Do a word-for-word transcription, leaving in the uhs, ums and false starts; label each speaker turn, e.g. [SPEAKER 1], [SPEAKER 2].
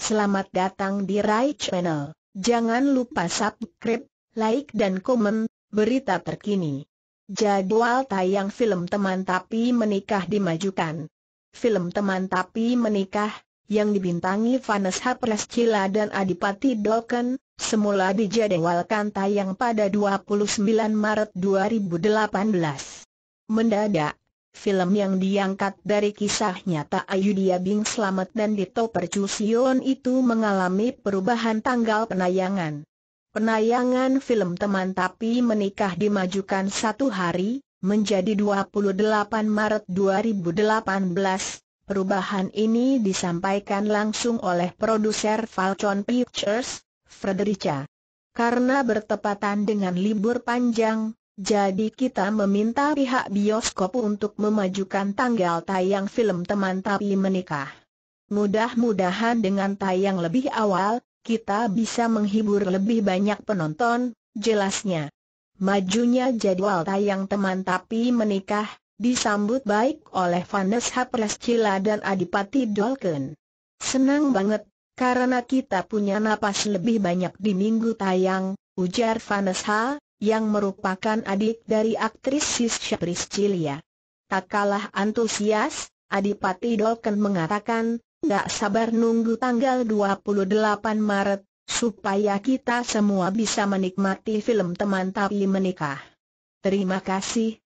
[SPEAKER 1] selamat datang di Rai Channel. Jangan lupa subscribe, like dan komen berita terkini. Jadwal tayang film Teman Tapi Menikah dimajukan. Film Teman Tapi Menikah, yang dibintangi Vanessa Priscilla dan Adipati Dolken, semula dijadwalkan tayang pada dua puluh sembilan Maret dua ribu delapan belas. Mendadak, film yang diangkat dari kisah nyata Ayudhya Bing Slamet dan Dito Percusion itu mengalami perubahan tanggal penayangan. Penayangan film Teman Tapi Menikah dimajukan satu hari, menjadi dua puluh delapan Maret dua ribu delapan belas. Perubahan ini disampaikan langsung oleh produser Falcon Pictures, Frederica. Karena bertepatan dengan libur panjang, jadi kita meminta pihak bioskop untuk memajukan tanggal tayang film Teman Tapi Menikah. Mudah-mudahan dengan tayang lebih awal, kita bisa menghibur lebih banyak penonton, jelasnya. Majunya jadwal tayang Teman Tapi Menikah disambut baik oleh Vanessa Priscilla dan Adipati Dolken. Senang banget, karena kita punya napas lebih banyak di minggu tayang, ujar Vanessa, yang merupakan adik dari aktris Sisha Priscilla. Tak kalah antusias, Adipati Dolken mengatakan, "Gak sabar nunggu tanggal dua puluh delapan Maret, supaya kita semua bisa menikmati film Teman Tapi Menikah." Terima kasih,